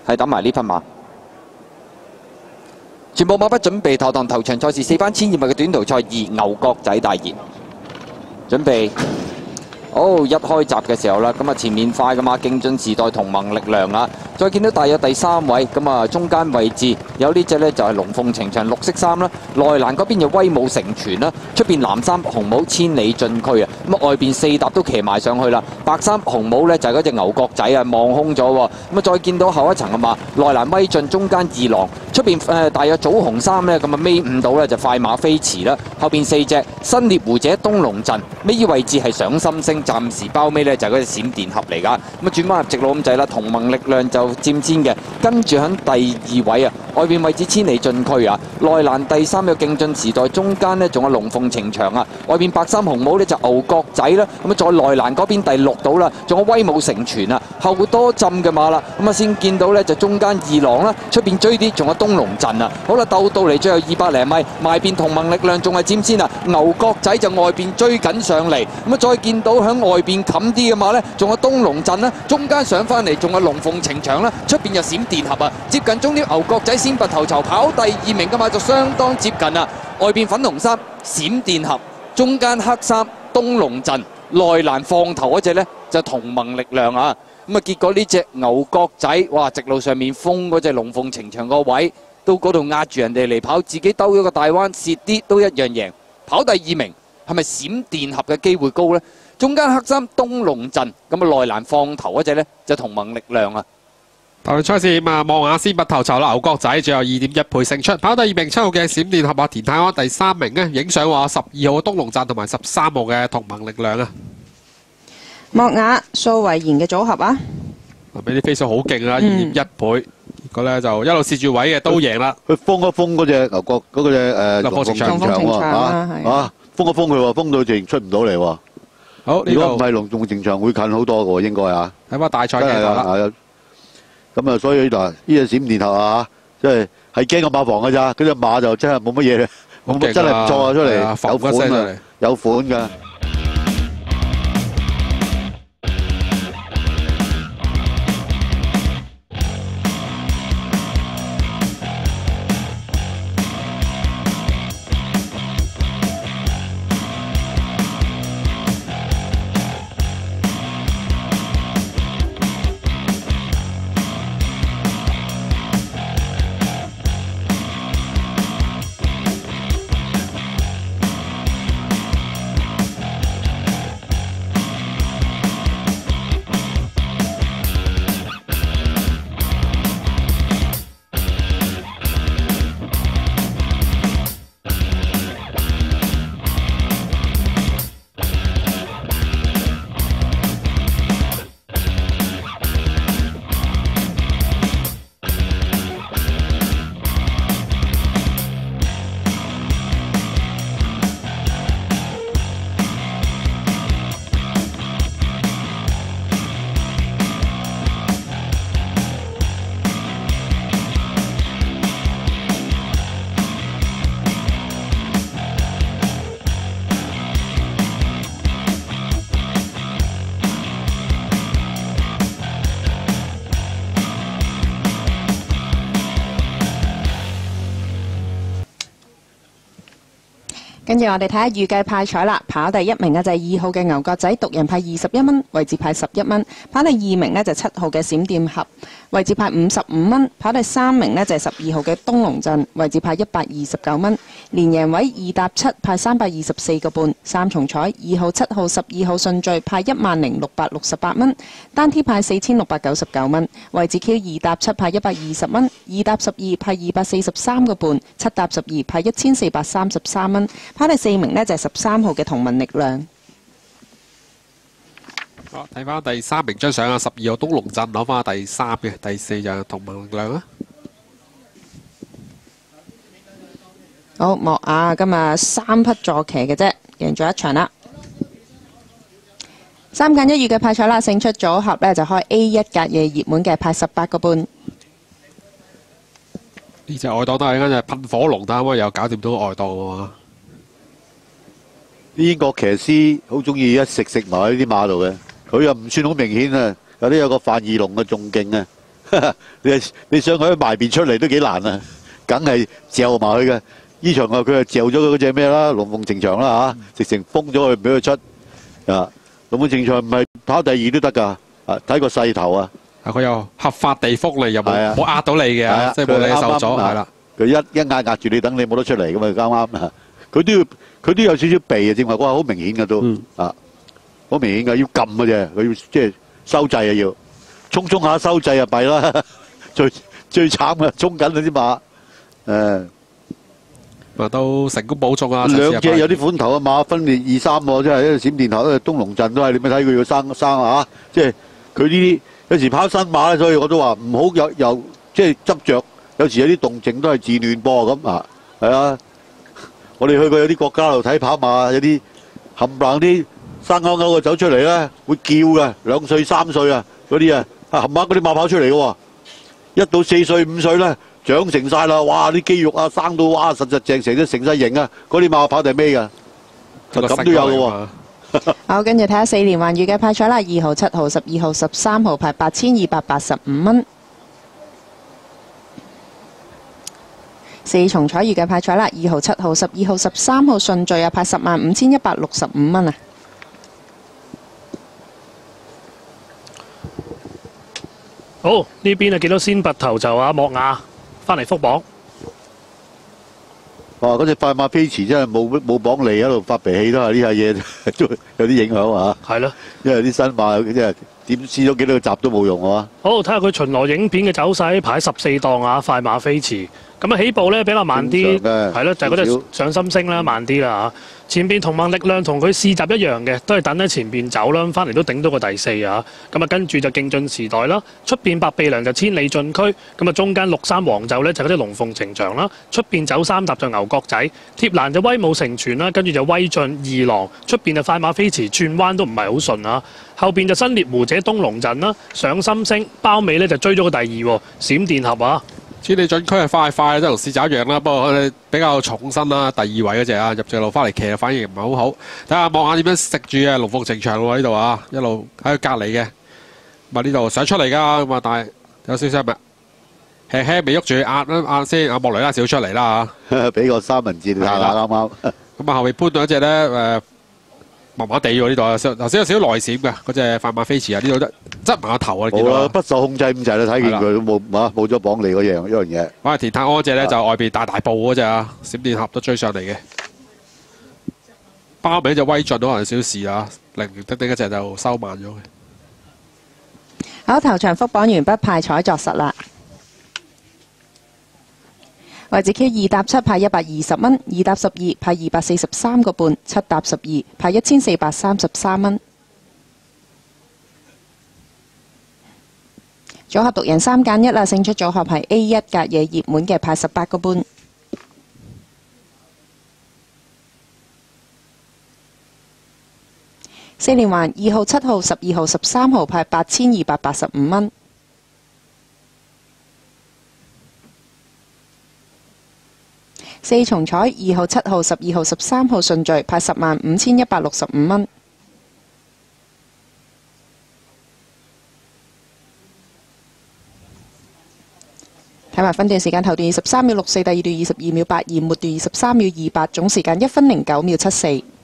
係等埋呢匹馬。全部馬匹準備投檔，頭場賽事4班1200嘅短途賽2牛角仔大熱，準備。 好，一開閘嘅時候啦，咁啊前面快嘅馬競進時代同盟力量啊，再見到大約第3位，咁啊中間位置有呢隻呢就係龍鳳呈祥綠色衫啦，內欄嗰邊有威武成全啦，出邊藍衫紅帽千里進區啊，咁啊外邊4搭都騎埋上去啦，白衫紅帽呢就係嗰隻牛角仔啊望空咗喎，咁啊再見到後一層嘅馬內欄威進，中間二郎，出邊大約棗紅衫呢，咁啊尾5度呢就快馬飛馳啦，後邊4隻新獵狐者東龍陣，尾二位置係上心星。 暫時包尾呢就係嗰隻閃電俠嚟㗎，咁啊轉彎入直路咁滯啦，同盟力量就佔先嘅，跟住喺第2位啊，外邊位置千里進區啊，內欄第3有競進時代，中間呢仲有龍鳳呈祥啊，外邊白衫紅帽呢就牛角仔啦，咁啊再內欄嗰邊第6度啦，仲有威武成全啊，後多浸嘅馬啦，咁啊先見到呢就中間二郎啦，出邊追啲仲有東龍陣啊，好啦鬥到嚟最後200零米，埋邊同盟力量仲係佔先啊，牛角仔就外邊追緊上嚟，咁啊再見到響外邊冚啲嘅馬呢，仲有東龍陣啦，中間上翻嚟仲有龍鳳呈祥啦，出邊有閃電俠啊，接近終點牛角仔先拔頭籌，跑第2名嘅馬就相當接近啊，外邊粉紅衫閃電俠，中間黑衫東龍陣，內欄放頭嗰隻呢，就同盟力量啊，咁啊結果呢隻牛角仔，哇直路上面封嗰隻龍鳳呈祥個位，到嗰度壓住人哋嚟跑，自己兜咗個大彎，蝕啲都一樣贏，跑第2名係咪閃電俠嘅機會高呢？ 中間黑衫東龍陣，咁啊內欄放頭嗰隻呢，就同盟力量啊。 頭賽事啊，望下先拔頭籌啦，牛角仔最後2.1倍勝出，跑第2名7號嘅閃電俠啊，田泰安第3名呢，影相話12號東龍陣同埋13號嘅同盟力量啊。 莫雅蘇維賢嘅組合啊， 俾啲飛數好勁啊，2.1倍，結果咧就一路試住位嘅都贏啦。 佢封一封嗰隻牛角嗰個隻龍鳳呈祥喎，啊封一封佢喎，封到直出唔到嚟喎。 好，如果唔係龍鳳呈祥會近好多嘅喎，應該啊。 睇翻大賽鏡頭啦。 咁啊，所以嗱，呢隻閃電俠啊，即係驚個馬房㗎咋，嗰隻馬就真係冇乜嘢，冇乜真係唔錯啊，出嚟有款啊，有款㗎。 跟住我哋睇下預計派彩啦，跑第1名嘅就係2號嘅牛角仔，獨人派21蚊，位置派11蚊。跑第2名呢就7號嘅閃電俠，位置派55蚊。跑第3名呢就係12號嘅東龍陣，位置派129蚊。連贏位2搭7派324個半。三重彩2號、7號、12號順序派10668蚊，單 T 派4699蚊。位置 Q 2搭7派120蚊，2搭12派243個半，7搭12派1433蚊。跑第4名呢就係13號嘅同盟力量。 好，睇翻第3名張相啊，12號東龍陣攞翻第3嘅，第4就係同盟力量啊。 好，莫雅今日3匹坐騎嘅啫，贏咗1場啦。3揀1預嘅派彩啦，勝出組合呢就開 A1 隔夜熱門嘅派18個半。 呢隻外檔都係跟住噴火龍，但係又搞掂到外檔嘅嘛。 啲英國騎師好中意一食埋喺啲馬度嘅，佢又唔算好明顯啊，有啲有個范二龍嘅仲勁啊。 你想佢喺埋邊出嚟都幾難啊，梗係嚼埋佢嘅。呢場佢就嚼咗嗰隻咩啦，龍鳳呈祥啦直情封咗佢唔俾佢出啊！龍鳳呈祥唔係跑第2都得㗎，睇個勢頭啊！ 佢又合法地封你，又冇呃到你嘅，即係冇你受咗，係啦。 佢一壓住你，等你冇得出嚟㗎嘛，啱啱啊！佢都有少少避啊，正話嗰下好明顯㗎都好明顯㗎，要撳嘅啫，佢要即係收掣啊，要衝下收掣啊，弊啦！最慘嘅，衝緊嗰啲馬都成功保中啊！ 兩隻有啲款頭啊，馬分列2、3喎，即係一個閃電俠，一個東龍陣都係你咪睇佢要生啊！即係佢呢啲有時跑新馬咧，所以我都話唔好有即係執着，有時有啲動靜都係自亂噃咁啊，係啊！我哋去過有啲國家度睇跑馬，有啲冚唪唥啲生勾勾嘅走出嚟咧，會叫嘅，2歲3歲啊嗰啲啊，冚唪唥嗰啲馬跑出嚟嘅喎，1到4歲5歲咧。長成晒啦！哇！啲肌肉啊，生到哇實淨成晒型啊！嗰啲馬跑第尾㗎，咁都有嘅喎。 好，跟住睇下4連環預計派彩啦，2號、7號、12號、13號派8285蚊。4重彩預計派彩啦，2號、7號、12號、13號順序啊，派105165蚊啊！ 好，呢邊啊見到先拔頭就莫雅翻嚟覆榜。 哇！嗰隻快馬飛馳真係冇榜嚟喺度發脾氣都係呢下嘢，都有啲影響啊！ 係咯， 因為啲新馬即係點試咗幾多個集都冇用啊！ 好，睇下佢巡邏影片嘅走勢，排14檔啊，快馬飛馳。咁啊起步咧比較慢啲，係咯，就係嗰隻上心星啦，慢啲啦嚇。前邊同盟力量同佢試集一樣嘅，都係等喺前邊走啦，翻嚟都頂到個第4啊。咁啊跟住就競進時代啦，出邊白鼻梁就千里進區，咁啊中間63黃袖咧就嗰啲龍鳳呈祥啦，出邊走3搭就牛角仔，貼欄就威武成全啦，跟住就威進二郎，出邊就快馬飛馳轉彎都唔係好順啊。後邊就新獵狐者東龍陣啦，上心星包尾咧就追咗個第2喎，閃電俠啊！ 千里進區係快，即係同試集一樣啦。不過佢哋比較重身啦，第2位嗰隻啊，入直路翻嚟騎反應唔係好好。睇下望下點樣食住啊龍鳳呈祥喎呢度啊，一路喺佢隔離嘅。咁啊呢度想出嚟㗎，咁啊但係有少少咪輕輕未喐住壓先，阿莫雷拉少出嚟啦嚇，俾個三文治你睇下啱啱。 咁啊後面搬到一隻咧麻麻地喎呢度啊，頭先有少少內閃嘅嗰隻快馬飛馳啊，呢度側埋個頭啊，見到不受控制咁滯啦，睇見佢冇咗綁嚟嗰樣嘢。 哇！田泰安嗰隻咧就外邊大步嗰隻啊，閃電俠都追上嚟嘅。包尾就威進可能有少少事啊，零零丁丁嗰隻就收慢咗嘅。 好，頭場覆榜完畢，派彩作實啦。位置 Q 2搭7派120蚊，2搭12派243個半，7搭12派1433蚊。組合獨人3揀1啦，勝出組合係 A1 隔夜熱門嘅派18個半。4連環2號、7號、12號、13號派8285蚊。4重彩2號、7號、12號、13號順序派105165蚊。睇埋分段時間，頭段23秒64，第2段22秒82，末段23秒28，總時間1分09秒74。